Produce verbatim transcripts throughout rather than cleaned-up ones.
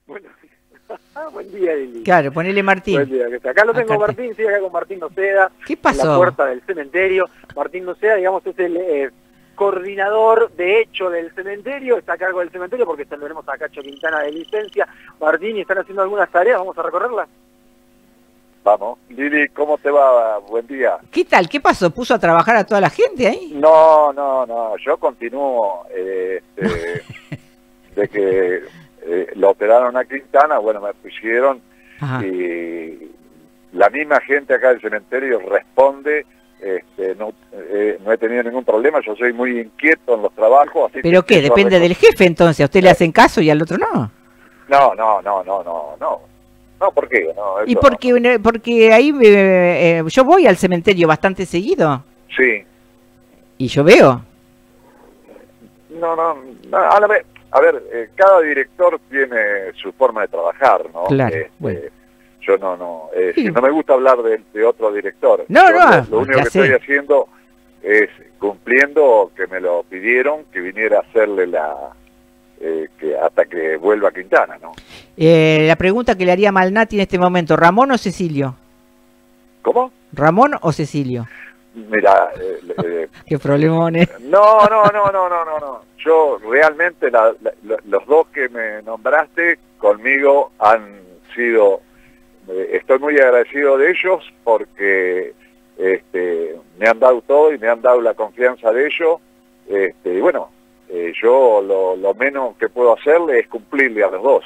Bueno, buen día, Lili. Claro, ponele Martín. Buen día, que está. Acá lo tengo, Acá Martín, sí, acá con Martín Noceda. ¿Qué pasó? En la puerta del cementerio. Martín Noceda, digamos, es el eh, coordinador de hecho del cementerio, está a cargo del cementerio porque tendremos a Cacho Quintana de licencia. Martín, ¿y están haciendo algunas tareas? ¿Vamos a recorrerlas? Vamos. Lili, ¿cómo te va? Buen día. ¿Qué tal? ¿Qué pasó? ¿Puso a trabajar a toda la gente ahí? No, no, no, yo continúo eh, este, de que eh, lo operaron a Quintana, bueno, me pusieron Ajá. y la misma gente acá del cementerio responde, este, no, eh, no he tenido ningún problema, yo soy muy inquieto en los trabajos. Así ¿Pero que qué? Depende del jefe entonces, ¿a usted le hacen caso y al otro no? No, no, no, no, no, no. No, ¿por qué? No, Y porque, no. porque ahí eh, eh, yo voy al cementerio bastante seguido. Sí. Y yo veo. No, no, no a, la vez, a ver, eh, cada director tiene su forma de trabajar, ¿no? Claro, Este, bueno. Yo no, no, eh, Sí. si no me gusta hablar de, de otro director. No, Yo no, Lo, lo único ya que sé. estoy haciendo es cumpliendo que me lo pidieron, que viniera a hacerle la... Eh, que hasta que vuelva Quintana, ¿no? Eh, la pregunta que le haría Malnati en este momento, ¿Ramón o Cecilio? ¿Cómo? ¿Ramón o Cecilio? Mira, eh, eh, Qué problemones. no, no, no, no, no, no, no. Yo realmente la, la, la, los dos que me nombraste conmigo han sido, eh, estoy muy agradecido de ellos porque este, me han dado todo y me han dado la confianza de ellos, este, y bueno, eh, yo lo, lo menos que puedo hacerle es cumplirle a los dos.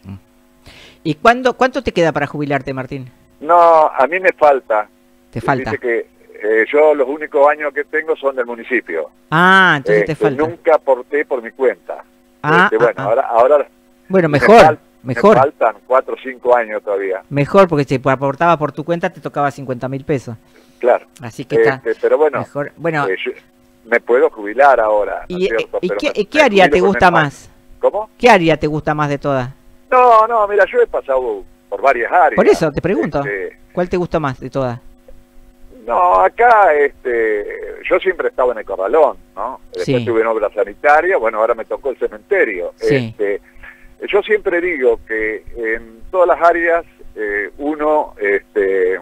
¿Y cuándo, cuánto te queda para jubilarte, Martín? No, a mí me falta. Te falta. Dice que eh, yo los únicos años que tengo son del municipio. Ah, entonces Este, te falta. Nunca aporté por mi cuenta. Ah, Este, bueno, ah, ah. ahora, ahora Bueno, me mejor, fal- mejor. me faltan cuatro o cinco años todavía. Mejor, porque si aportaba por tu cuenta te tocaba cincuenta mil pesos. Claro. Así que está Este, pero bueno, mejor. Bueno, eh, yo me puedo jubilar ahora, ¿no ¿y, es cierto? y Pero qué, me- y qué me área te jubilo con gusta el mal. más? ¿Cómo? ¿Qué área te gusta más de todas? No, no, mira, yo he pasado por varias áreas. Por eso te pregunto, Este, ¿cuál te gusta más de todas? no, acá este, yo siempre he estado en el corralón, ¿no? Después Sí. estuve en obra sanitaria, bueno, ahora me tocó el cementerio. Sí. Este, yo siempre digo que en todas las áreas eh, uno este,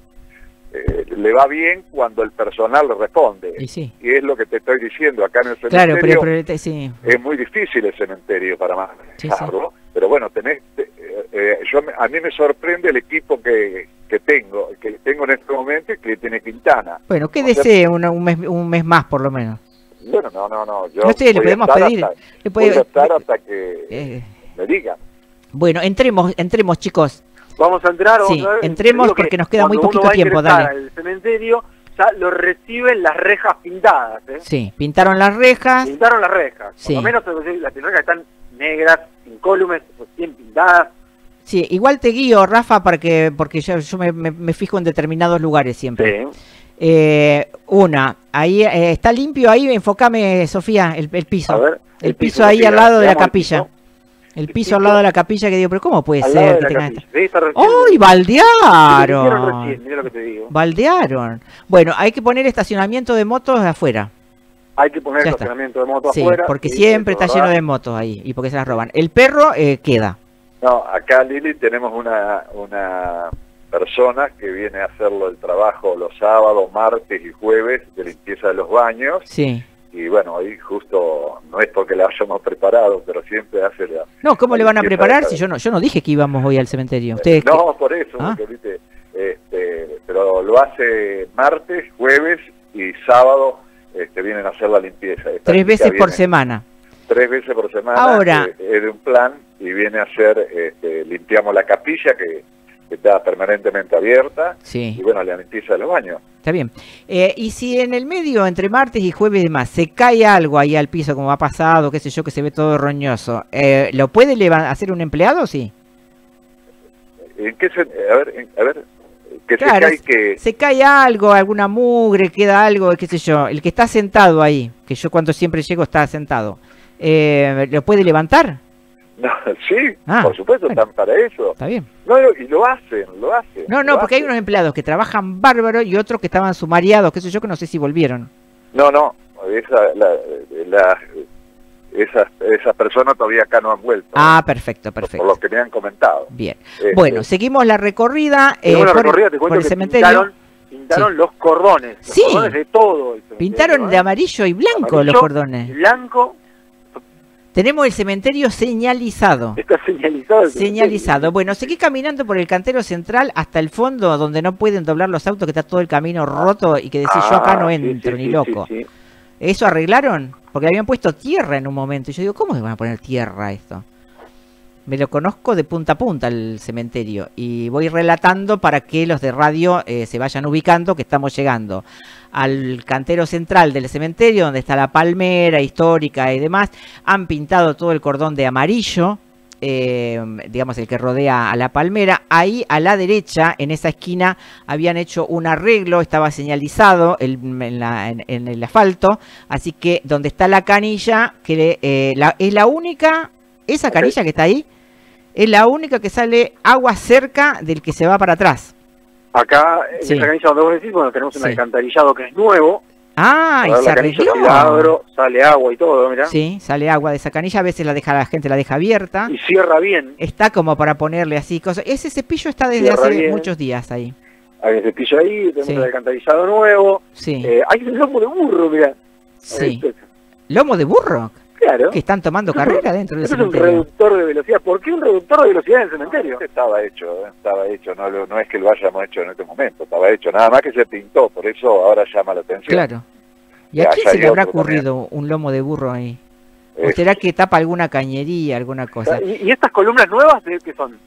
eh, le va bien cuando el personal le responde. Y sí. Y es lo que te estoy diciendo acá en el Claro, cementerio. pero, pero sí. Es muy difícil el cementerio para Sí, manejarlo, pero bueno, tenés, eh, eh, yo me- a mí me sorprende el equipo que, que tengo, que tengo en este momento y que tiene Quintana. Bueno, ¿qué O sea, desee una- un, mes, un mes más por lo menos? Bueno, no, no, no, yo No sé, le voy a podemos estar pedir, hasta, le puede- voy a estar hasta que Eh, me digan. bueno, entremos, entremos chicos. Vamos a entrar, vamos Sí, a ver. entremos Digo que porque nos queda muy cuando poquito uno va a tiempo, ingresar dale. al cementerio, ya lo reciben las rejas pintadas, ¿eh? Sí, pintaron las rejas. Pintaron las rejas. Sí. Por lo menos las rejas están negras, incólumes, pues, bien pintadas. Sí, igual te guío, Rafa, para que, porque yo, yo me, me- me fijo en determinados lugares siempre. Sí. Eh, una, ahí eh, está limpio ahí, enfócame, Sofía, el, el piso. A ver, el, el piso, piso, ahí Sofía, al lado de la veamos el capilla. piso. El El piso piso al lado de la capilla que digo, pero ¿cómo puede Al ser lado de que la tenga capilla. esta? Sí, está recién- ¡Uy, Lo hicieron baldearon! recién, mira lo que te digo. Baldearon. Bueno, hay que poner estacionamiento de motos afuera. Hay que poner Ya está. estacionamiento de moto Sí, afuera. porque sí, siempre eso, está lleno ¿verdad? de motos ahí y porque se las roban. El perro eh, queda. No, acá Lili tenemos una, una persona que viene a hacerlo el trabajo los sábados, martes y jueves de limpieza de los baños. Sí. Y bueno, ahí justo, no es porque la hayamos preparado, pero siempre hace la... No, ¿cómo la le van a limpieza preparar de si cada- yo no yo no dije que íbamos hoy al cementerio? Ustedes que- No, por eso, Ah. porque, viste, este, pero lo hace martes, jueves y sábado, este, vienen a hacer la limpieza. Esta tres chica veces por viene semana. Tres veces por semana. Ahora- eh, es de un plan y viene a hacer, este, limpiamos la capilla que, que está permanentemente abierta Sí. y bueno, la limpieza de los baños. Está bien. Eh, y si en el medio, entre martes y jueves y demás, se cae algo ahí al piso, como ha pasado, qué sé yo, que se ve todo roñoso, eh, ¿lo puede leva- hacer un empleado o sí? ¿En qué se, a ver, en- a ver, que Claro, se cae que... se cae algo, alguna mugre, queda algo, qué sé yo. El que está sentado ahí, que yo cuando siempre llego está sentado, eh, ¿lo puede levantar? No, sí, Ah, por supuesto, bueno. están para eso. Está bien. No, y lo hacen, lo hacen. No, no, lo porque hay hacen. unos empleados que trabajan bárbaro y otros que estaban sumariados, qué sé yo, que no sé si volvieron. No, no, esa, la, la- esas, esas personas todavía acá no han vuelto. Ah, perfecto, perfecto. Por lo que me han comentado. Bien. Este, Bueno, seguimos la recorrida. Eh, la por, recorrida, te por cuento el que cementerio. pintaron, pintaron Sí. los cordones. Los Sí. cordones de todo el cementerio, Pintaron de ¿eh? amarillo y blanco Amarillo, los cordones. Blanco, Tenemos el cementerio señalizado. está señalizado. el Señalizado. cementerio. Bueno, seguí caminando por el cantero central hasta el fondo donde no pueden doblar los autos, que está todo el camino roto y que decís, yo acá no Ah, sí, entro sí, ni sí, loco. sí, sí. ¿Eso arreglaron? Porque habían puesto tierra en un momento. Y yo digo, ¿cómo se van a poner tierra a esto? Me lo conozco de punta a punta el cementerio. Y voy relatando para que los de radio eh, se vayan ubicando, que estamos llegando al cantero central del cementerio, donde está la palmera histórica y demás. Han pintado todo el cordón de amarillo, eh, digamos el que rodea a la palmera. Ahí a la derecha, en esa esquina, habían hecho un arreglo, estaba señalizado el, en, la, en, en el asfalto. Así que donde está la canilla, que eh, la, es la única, esa canilla que está ahí, es la única que sale agua cerca del que se va para atrás. Acá, en Sí. esa canilla donde vos decís, bueno, tenemos un Sí. alcantarillado que es nuevo. Ah, y Ahora se la canilla arregló. si la abro, sale agua y todo, mirá. Sí, sale agua de esa canilla, a veces la deja la gente la deja abierta. Y cierra bien. Está como para ponerle así cosas. Ese cepillo está desde Cierra hace bien. muchos días ahí. Hay un cepillo ahí, tenemos Sí. el alcantarillado nuevo. Sí, Eh, hay un lomo de burro, mirá. sí. Este, ¿Lomo de burro? claro. Que están tomando carrera dentro del Eso es un cementerio. reductor de velocidad. ¿Por qué un reductor de velocidad en el cementerio? Estaba hecho, ¿eh? estaba hecho, no, lo- no es que lo hayamos hecho en este momento, estaba hecho, nada más que se pintó, por eso ahora llama la atención. Claro. ¿Y a Ya, quién ya se le hay habrá otro también. ocurrido un lomo de burro ahí? ¿O Es- será que tapa alguna cañería, alguna cosa? ¿Y, y estas columnas nuevas de qué son?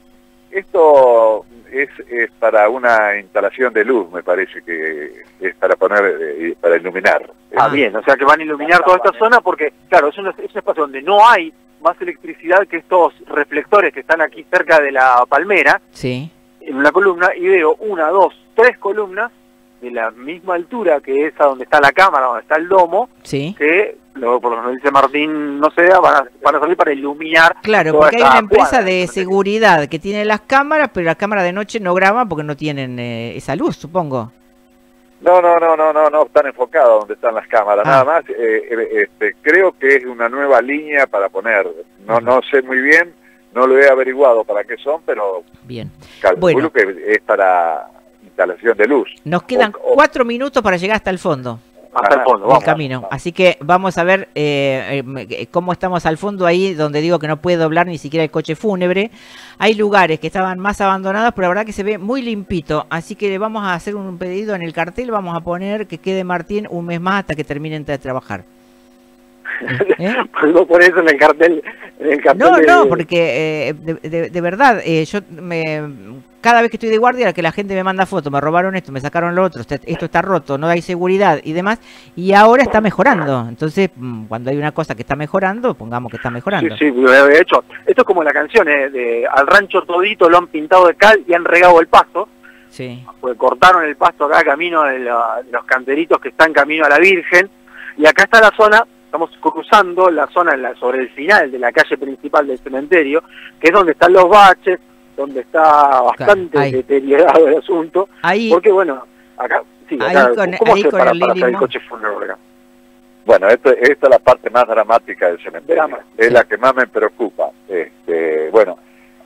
Esto es, es para una instalación de luz, me parece que es para poner, eh, para iluminar. Ah, Ah. bien, o sea que van a iluminar toda esta zona porque, claro, es un, es un espacio donde no hay más electricidad que estos reflectores que están aquí cerca de la palmera, Sí, en una columna, y veo una, dos, tres columnas de la misma altura que esa donde está la cámara, donde está el domo, sí. que, luego por lo que nos dice Martín, no sé, van a, van a salir para iluminar. Claro, toda porque hay esta una empresa cuadra. de seguridad que tiene las cámaras, pero las cámaras de noche no graban porque no tienen eh, esa luz, supongo. No, no, no, no, no, no, están enfocados donde están las cámaras, Ah. nada más, eh, eh, este, creo que es una nueva línea para poner, no, no sé muy bien, no lo he averiguado para qué son, pero Bien. calculo Bueno. que es para instalación de luz. Nos quedan O- o- cuatro minutos para llegar hasta el fondo Hasta el fondo, del vamos. camino. Así que vamos a ver eh, eh, cómo estamos al fondo ahí, donde digo que no puede doblar ni siquiera el coche fúnebre. Hay lugares que estaban más abandonados, pero la verdad que se ve muy limpito. Así que le vamos a hacer un pedido en el cartel, vamos a poner que quede Martín un mes más hasta que terminen de trabajar. ¿Eh? Podemos poner eso en el cartel. En el cartel No, de- no, porque eh, de, de- de verdad, eh, yo me, cada vez que estoy de guardia, que la gente me manda fotos, me robaron esto, me sacaron lo otro, este- esto está roto, no hay seguridad y demás, y ahora está mejorando. Entonces, mm, cuando hay una cosa que está mejorando, pongamos que está Sí, mejorando. sí, de hecho, esto es como la canción, eh, de al rancho todito lo han pintado de cal y han regado el pasto, Sí, porque cortaron el pasto acá camino de, la- de los canteritos que están camino a la Virgen, y acá está la zona, estamos cruzando la zona en la- sobre el final de la calle principal del cementerio, que es donde están los baches, donde está bastante ahí. deteriorado el asunto, ahí, porque bueno, acá, sí, Ahí acá, con- ¿cómo ahí hace con para, el para hacer el Lili coche fúnebre acá? Bueno, esto, esta es la parte más dramática del cementerio, Drama, es sí. la que más me preocupa. Este, bueno,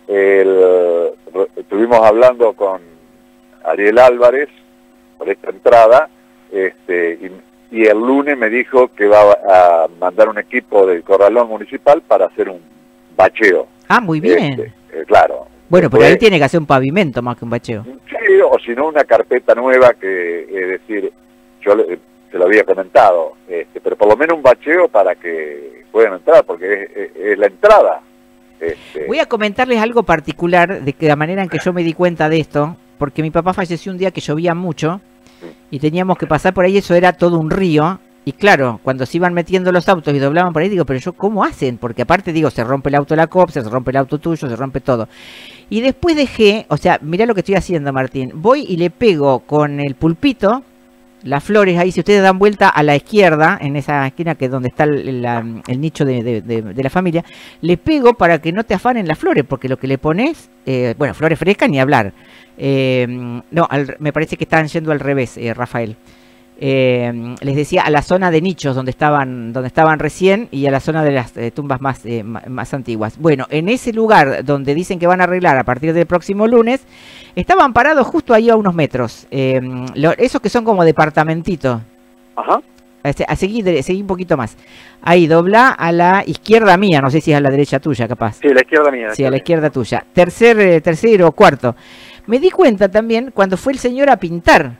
el- estuvimos hablando con Ariel Álvarez por esta entrada, este, y, y el lunes me dijo que va a mandar un equipo del Corralón Municipal para hacer un bacheo. ah, muy bien. Este, eh, claro. Bueno, pero ahí Después- tiene que hacer un pavimento más que un bacheo. Sí, o si no una carpeta nueva que, es decir, yo le- se lo había comentado, este, pero por lo menos un bacheo para que puedan entrar, porque es, es- es la entrada. Este, Voy a comentarles algo particular de que la manera en que yo me di cuenta de esto, porque mi papá falleció un día que llovía mucho y teníamos que pasar por ahí, eso era todo un río. Y claro, cuando se iban metiendo los autos y doblaban por ahí, digo, pero yo, ¿cómo hacen? Porque aparte, digo, se rompe el auto de la COPSA, se rompe el auto tuyo, se rompe todo. Y después dejé, o sea, mirá lo que estoy haciendo, Martín. Voy y le pego con el pulpito las flores ahí. Si ustedes dan vuelta a la izquierda, en esa esquina que es donde está el, la- el nicho de, de- de- de la familia, le pego para que no te afanen las flores, porque lo que le pones, eh, bueno, flores frescas ni hablar. Eh, no, al- me parece que están yendo al revés, eh, Rafael. eh, les decía, a la zona de nichos donde estaban, donde estaban recién y a la zona de las eh, tumbas más, eh, más antiguas. Bueno, en ese lugar donde dicen que van a arreglar a partir del próximo lunes, estaban parados justo ahí a unos metros. Eh, lo, esos que son como departamentitos. Ajá. A seguir, seguir un poquito más. Ahí, dobla a la izquierda mía, no sé si es a la derecha tuya, capaz. Sí, a la izquierda mía. La sí, izquierda a la izquierda tuya. Tercer, eh, tercero, cuarto. Me di cuenta también cuando fue el señor a pintar,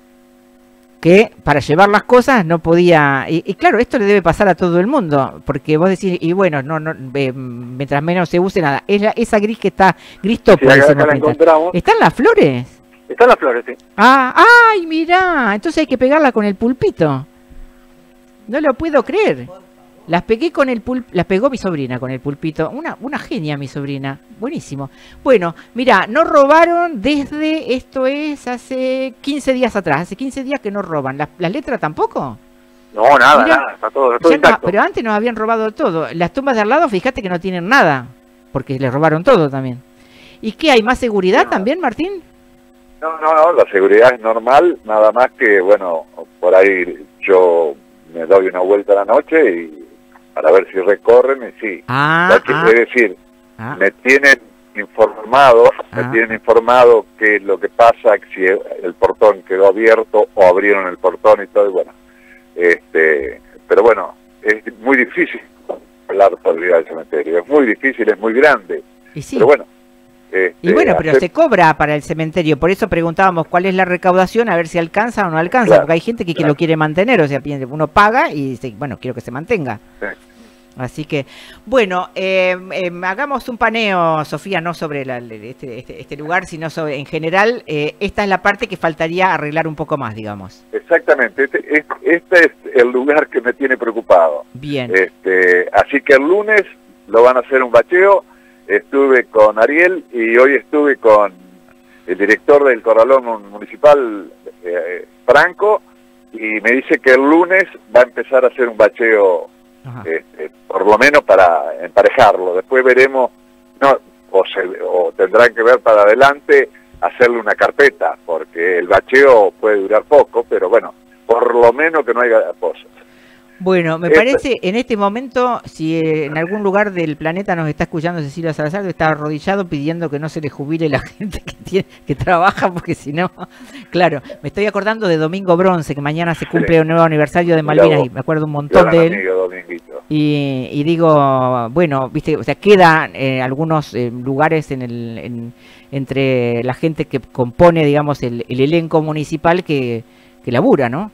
que para llevar las cosas no podía... Y, y claro, esto le debe pasar a todo el mundo, porque vos decís, y bueno, no, no, eh, mientras menos se use nada. Es la, esa gris que está, gris topo, sí, acá, acá la encontramos. ¿Están las flores? Están las flores, sí. Ah, ay, mirá, entonces hay que pegarla con el pulpito. No lo puedo creer. Las pegué con el pul las pegó mi sobrina con el pulpito. Una, una genia mi sobrina. Buenísimo. Bueno, mira, no robaron desde, esto es hace quince días atrás. Hace quince días que no roban. ¿Las, las letras tampoco? No, nada, Mirá, nada. Está todo, todo no, pero antes nos habían robado todo. Las tumbas de al lado, fíjate que no tienen nada. Porque les robaron todo también. ¿Y qué? ¿Hay más seguridad no. también, Martín? No, no, no. La seguridad es normal. Nada más que, bueno, por ahí yo... me doy una vuelta a la noche y para ver si recorren y sí. Ah, que, ah, es decir, ah. me tienen informado, ah. me tienen informado qué es lo que pasa, si el portón quedó abierto o abrieron el portón y todo, y bueno, este, pero bueno, es muy difícil hablar todavía del cementerio, es muy difícil, es muy grande, y sí. pero bueno. Este, y bueno, pero hacer... se cobra para el cementerio, por eso preguntábamos cuál es la recaudación, a ver si alcanza o no alcanza, claro, porque hay gente que, claro. que lo quiere mantener, o sea, uno paga y dice, bueno, quiero que se mantenga. Sí. Así que, bueno, eh, eh, hagamos un paneo, Sofía, no sobre la, este, este, este lugar, sino sobre, en general, eh, esta es la parte que faltaría arreglar un poco más, digamos. Exactamente, este, este es el lugar que me tiene preocupado. Bien. Este, así que el lunes lo van a hacer un bacheo. Estuve con Ariel y hoy estuve con el director del Corralón Municipal, eh, Franco, y me dice que el lunes va a empezar a hacer un bacheo, este, por lo menos para emparejarlo. Después veremos, no, o, se, o tendrán que ver para adelante hacerle una carpeta, porque el bacheo puede durar poco, pero bueno, por lo menos que no haya pozos. Bueno, me parece, en este momento, si en algún lugar del planeta nos está escuchando Cecilia Salazar, está arrodillado pidiendo que no se le jubile la gente que tiene que trabaja, porque si no, claro, me estoy acordando de Domingo Bronce, que mañana se cumple sí. un nuevo aniversario de Malvinas, y me acuerdo un montón de él. Amigo, y, y digo, bueno, viste, o sea, quedan eh, algunos eh, lugares en el, en, entre la gente que compone, digamos, el, el elenco municipal que, que labura, ¿no?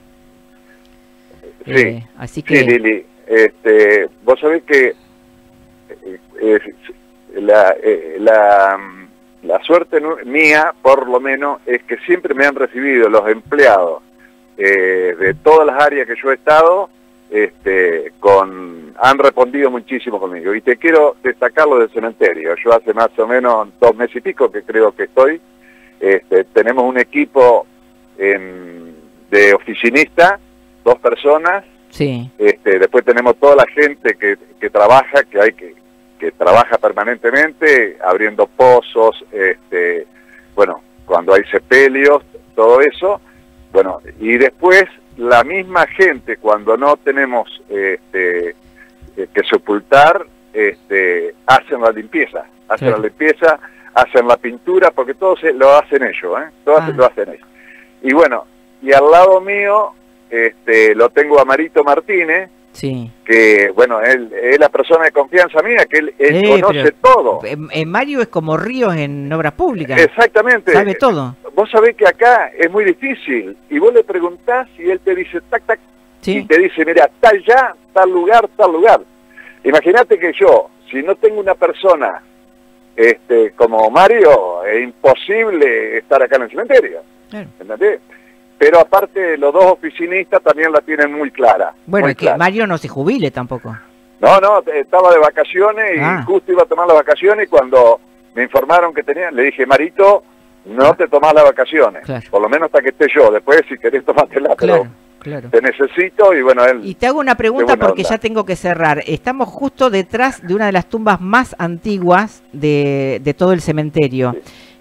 Sí, eh, así que... sí, Lili, este, vos sabés que eh, eh, la, eh, la, la suerte mía, por lo menos, es que siempre me han recibido los empleados eh, de todas las áreas que yo he estado, este, con, han respondido muchísimo conmigo. Y te quiero destacar lo del cementerio. Yo hace más o menos dos meses y pico que creo que estoy, este, tenemos un equipo en, de oficinistas, dos personas, sí. este, después tenemos toda la gente que, que trabaja, que hay que, que trabaja permanentemente, abriendo pozos, este, bueno, cuando hay sepelios, todo eso, bueno, y después la misma gente, cuando no tenemos este, que sepultar, este, hacen la limpieza, hacen sí. la limpieza, hacen la pintura, porque todo se, lo hacen ellos, ¿eh? Todo ah. lo hacen ellos. Y bueno, y al lado mío, Este, lo tengo a Marito Martínez, sí. que bueno, él es la persona de confianza mía, que él, él eh, conoce todo. En, en Mario es como Ríos en obras públicas. Exactamente. Sabe todo. Vos sabés que acá es muy difícil, y vos le preguntás y él te dice tac, tac, sí. y te dice, mira, tal ya, tal lugar, tal lugar. Imagínate que yo, si no tengo una persona este, como Mario, es imposible estar acá en el cementerio. Claro. ¿Entendés? Pero aparte, los dos oficinistas también la tienen muy clara. Bueno, muy es que clara. Mario no se jubile tampoco. No, no, estaba de vacaciones y ah. justo iba a tomar las vacaciones y cuando me informaron que tenía, le dije, Marito, no ah. te tomás las vacaciones. Claro. Por lo menos hasta que esté yo. Después, si querés, tomártela, claro, pero claro. te necesito y bueno, él... Y te hago una pregunta porque onda. ya tengo que cerrar. Estamos justo detrás de una de las tumbas más antiguas de, de todo el cementerio. Sí.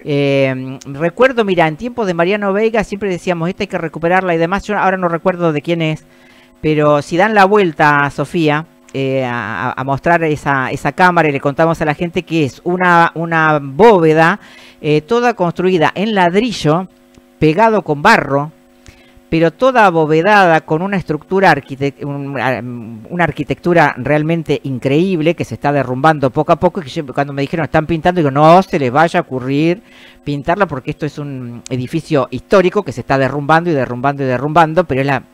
Eh, recuerdo, mira, en tiempos de Mariano Veiga siempre decíamos, esta hay que recuperarla y demás. Yo ahora no recuerdo de quién es, pero si dan la vuelta a Sofía eh, a, a mostrar esa, esa cámara y le contamos a la gente que es una, una bóveda eh, toda construida en ladrillo, pegado con barro, pero toda abovedada con una estructura, arquitect una, una arquitectura realmente increíble que se está derrumbando poco a poco. Y que yo, cuando me dijeron están pintando, digo, no se les vaya a ocurrir pintarla porque esto es un edificio histórico que se está derrumbando y derrumbando y derrumbando, pero es la,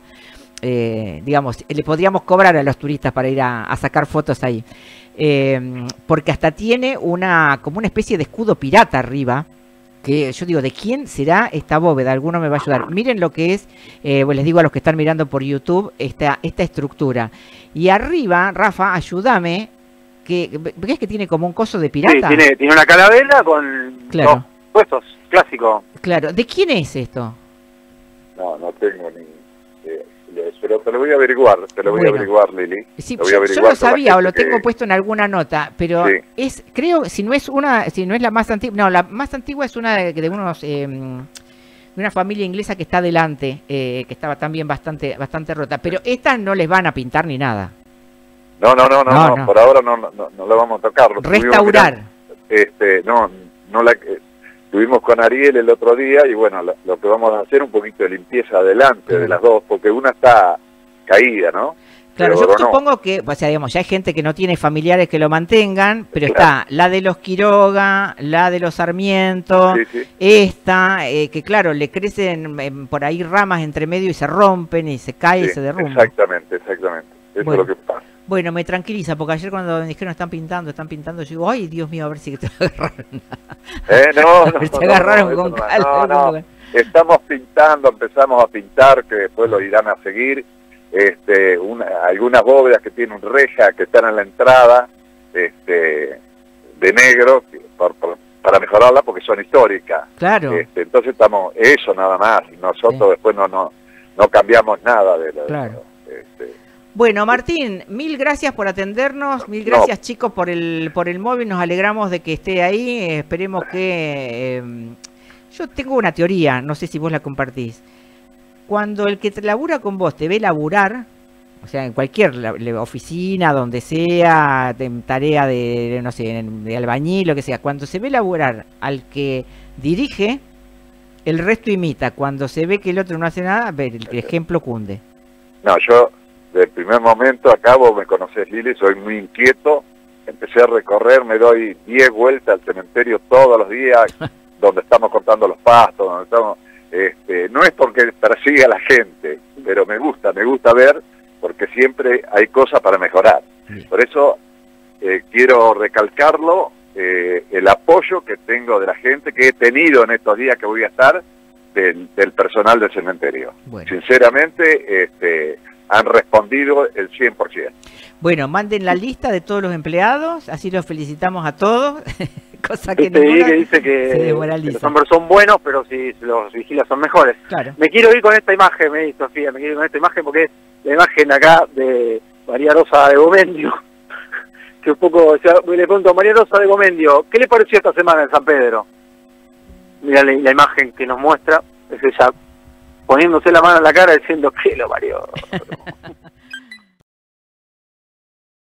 eh, digamos, le podríamos cobrar a los turistas para ir a, a sacar fotos ahí. Eh, porque hasta tiene una, como una especie de escudo pirata arriba, que yo digo, ¿de quién será esta bóveda? Alguno me va a ayudar. Miren lo que es, eh, pues les digo a los que están mirando por YouTube, esta, esta estructura. Y arriba, Rafa, ayúdame, que ¿ves que tiene como un coso de pirata? Sí, tiene, tiene una calavera con claro. dos puestos, clásico. Claro, ¿de quién es esto? No, no tengo ni... Eh, pero te lo voy a averiguar, te lo voy Bueno. a averiguar, Lili. Sí, lo voy a yo, averiguar yo lo sabía o lo que... tengo puesto en alguna nota, pero sí. es, creo, si no es una, si no es la más antigua, no, la más antigua es una de, de unos, eh, de una familia inglesa que está adelante, eh, que estaba también bastante, bastante rota, pero estas no les van a pintar ni nada. No, no, no, no, No, no, no. por ahora no, no, no lo vamos a tocar. Lo Restaurar. mirando, este, no, no la... Eh, estuvimos con Ariel el otro día y bueno, lo, lo que vamos a hacer es un poquito de limpieza adelante Claro. de las dos, porque una está caída, ¿no? Claro, Pero yo no. supongo que, o sea, digamos, ya hay gente que no tiene familiares que lo mantengan, pero Claro. está la de los Quiroga, la de los Sarmiento, Sí, sí. esta, eh, que claro, le crecen eh, por ahí ramas entre medio y se rompen y se cae y Sí, se derrumba. exactamente, exactamente. Eso Bueno. es lo que pasa. Bueno, me tranquiliza, porque ayer cuando me dijeron están pintando, están pintando, yo digo, ay, Dios mío, a ver si te agarraron. Eh, no, A no, ver si te no, agarraron no, con eso cal- no, no, algún lugar. Estamos pintando, empezamos a pintar, que después lo irán a seguir. Este, una, algunas bóvedas que tienen reja, que están en la entrada, este, de negro, por, por, para mejorarla porque son históricas. Claro, Este, entonces estamos, eso nada más. Nosotros Sí. después no, no, no cambiamos nada de lo. Claro. Este, bueno, Martín, mil gracias por atendernos, mil No. gracias chicos por el por el móvil, nos alegramos de que esté ahí, eh, esperemos que... eh, yo tengo una teoría, no sé si vos la compartís. Cuando el que te labura con vos te ve laburar, o sea, en cualquier la- la oficina, donde sea, en tarea de, no sé, en- de albañil, lo que sea, cuando se ve laburar al que dirige, el resto imita. Cuando se ve que el otro no hace nada, ve, el ejemplo cunde. No, yo, del primer momento acá, vos me conocés, Lili, soy muy inquieto, empecé a recorrer, me doy diez vueltas al cementerio todos los días, donde estamos cortando los pastos, donde estamos... Este, no es porque persiga a la gente, pero me gusta, me gusta ver, porque siempre hay cosas para mejorar. Bien. Por eso eh, quiero recalcarlo, eh, el apoyo que tengo de la gente, que he tenido en estos días que voy a estar, del, del personal del cementerio. Bueno. Sinceramente, este, han respondido el cien por ciento. Bueno, manden la lista de todos los empleados, así los felicitamos a todos, cosa que Viste ahí ninguna que dice se que, que desmoraliza. los hombres son buenos, pero si los vigilas son mejores. Claro. Me quiero ir con esta imagen, me dice Sofía, me quiero ir con esta imagen porque es la imagen acá de María Rosa de Gomendio. Que un poco, o sea, le pregunto a María Rosa de Gomendio, ¿qué le pareció esta semana en San Pedro? Mira la, la imagen que nos muestra, es ella poniéndose la mano en la cara diciendo que lo parió.